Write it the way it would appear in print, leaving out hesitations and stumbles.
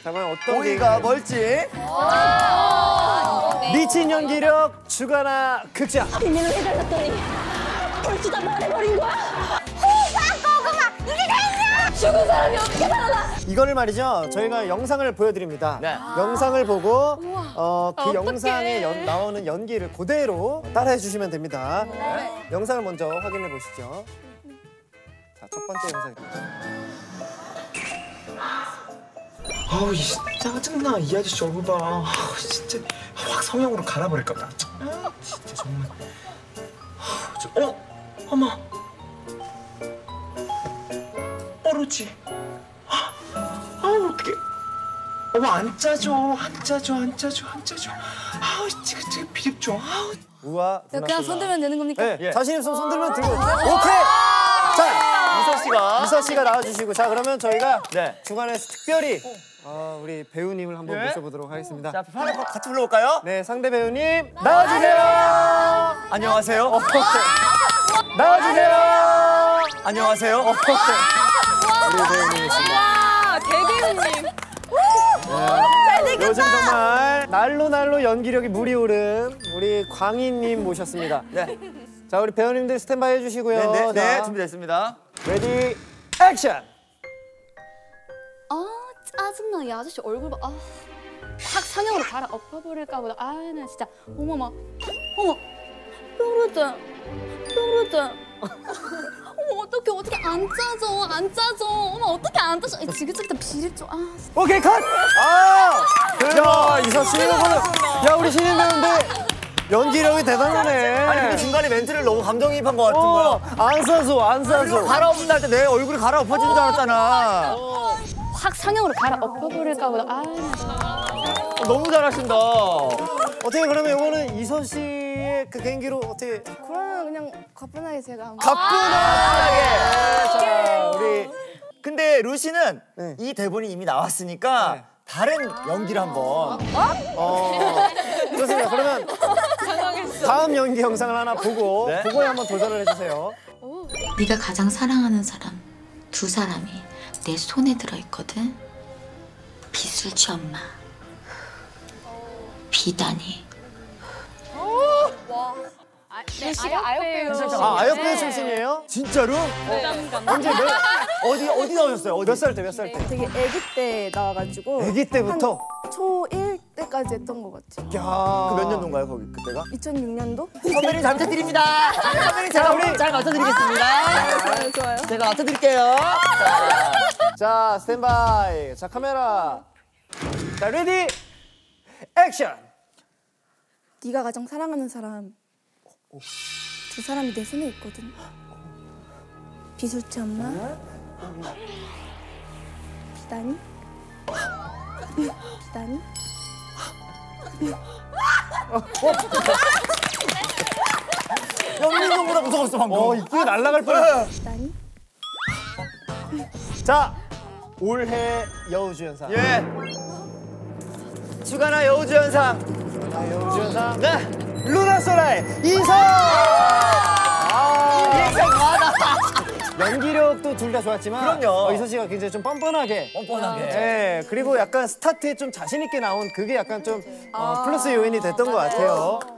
자, 과연 어떤 오이가 뭘지. 미친 연기력 주가나 극장. 비밀을 해달랐더니 벌써 다 말해버린 거야? 고구마 이게 다 있냐? 죽은 사람이 어떻게 살아나? 이거를 말이죠. 저희가 영상을 보여드립니다. 네. 영상을 보고 그 어떡해. 영상에 나오는 연기를 그대로 따라해 주시면 됩니다. 영상을 먼저 확인해 보시죠. 자, 첫 번째 영상입니다. 아우 짜증나 이 아저씨 얼굴 봐. 아우, 진짜 확 성형으로 갈아버릴까 봐. 진짜 정말. 어머. 어르지. 아우 어떡해. 어머 안 짜줘. 아우 지금 비립 좀. 아우. 우와. 그냥 손 들면 되는 겁니까? 네. 자신 있으면 손 들면 들고. 오케이. 자, 이서 씨가 나와주시고, 자 그러면 저희가 네. 주간에서 특별히 우리 배우님을 한번 네. 모셔보도록 하겠습니다. 자, 판에 같이 불러볼까요? 네, 상대 배우님 나와주세요. 안녕하세요. 나와주세요. 안녕하세요. 우리 배우님이십니다. 와, 대배우님. 요즘 정말 날로 연기력이 물이 오른 우리 광희님 모셨습니다. 네. 자, 우리 배우님들 스탠바이 해주시고요. 네, 자, 준비됐습니다. 레디 액션. 아, 짜증나. 이 아저씨 얼굴 봐. 확 상형으로 갈아엎어버릴까 보다. 아, 나 진짜. 어머. 뾰루지. 어머, 어떻게 안 짜져. 어머, 어떻게 안 짜져. 지긋지긋한 비릴 줄. 오케이 컷. 야, 이서 씨 이거는 야 우리 신인 배우인데 연기력이 대단하네. 아니 근데 중간에 멘트를 너무 감정이입한 것 같은 거야. 안 싸줘. 갈아엎는다 할 때 내 얼굴이 갈아엎어지는 줄 알았잖아. 확 상형으로 갈아엎어버릴까 보다. 아, 너무 잘하신다. 어떻게 그러면 이거는 이서 씨의 그 개인기로 어떻게 그러면 그냥 가뿐하게 제가 한번. 가뿐하게. 자, 우리 근데 루시는 네. 이 대본이 이미 나왔으니까 네. 다른 연기를 한번. 좋습니다. 그러면 다음 연기 영상을 하나 보고 네. 그거에 한번 도전을 해주세요. 네가 가장 사랑하는 사람 두 사람이 내 손에 들어있거든. 비술치 엄마, 비단이. 루시가 아역 배우. 아역 배우 출신이에요? 진짜로? 언제 어디 나오셨어요? 몇 살 때? 되게 아기 때 나와가지고 아기 때부터? 초1 때까지 했던 것 같아요. 야. 그 몇 년도인가요 거기 그때가? 2006년도? 선배님 잘 부탁드립니다. 선배님 제가 우리 잘 맞춰드리겠습니다. 좋아요. 제가 맞춰드릴게요. 자, 스탠바이. 자, 카메라. 자, 레디 액션. 네가 가장 사랑하는 사람 두 사람이 내 손에 있거든. 비술치 엄마, 비단이, 비단이. 연민정보다 무서웠어 방금. 입구에 날아갈 뻔했어. 비단이. 자, 올해 여우주연상. 예. 주간아 여우주연상. 여우주연상. 네. 루나소라의 이서. 리액션 과하다. 연기력도 둘 다 좋았지만 그럼요. 이서 씨가 굉장히 좀 뻔뻔하게. 뻔뻔하게. 네, 그리고 약간 스타트에 좀 자신 있게 나온 그게 약간 좀 플러스 요인이 됐던 것 같아요.